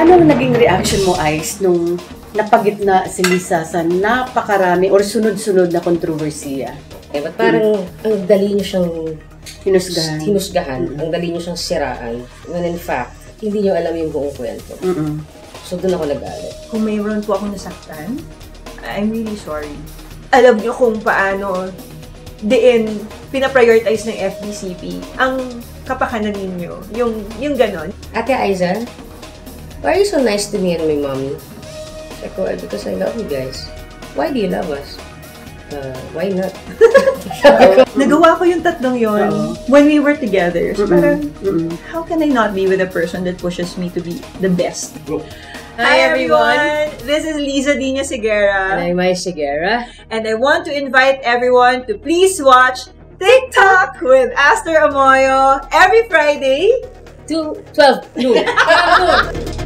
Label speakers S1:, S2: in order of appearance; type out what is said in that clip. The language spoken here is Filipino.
S1: Ano ang naging reaction mo, Ice, nung napagitna si Lisa sa napakarami or sunod-sunod na kontrobersiya?
S2: Eh, ba't parang ang dali niyo siyang hinusgahan. Ang dali niyo siyang siraan. When in fact, hindi niyo alam yung buong kwento. So, doon ako nagalit.
S3: Kung mayroon po akong nasaktan, I'm really sorry. Alam niyo kung paano pinaprioritize ng FDCP ang kapakanan ninyo. Yung ganon.
S2: Ate Aiza, why are you so nice to me and my mommy? Ako, because I love you guys. Why do you love us? Why not?
S3: Nagawa ko yung tatlong yon when we were together. So parang, how can I not be with a person that pushes me to be the best? Hi everyone! This is Liza Dina Segura.
S2: And I'm Mai Segura.
S3: And I want to invite everyone to please watch TikTok with Aster Amoyo every Friday
S2: to 12 noon.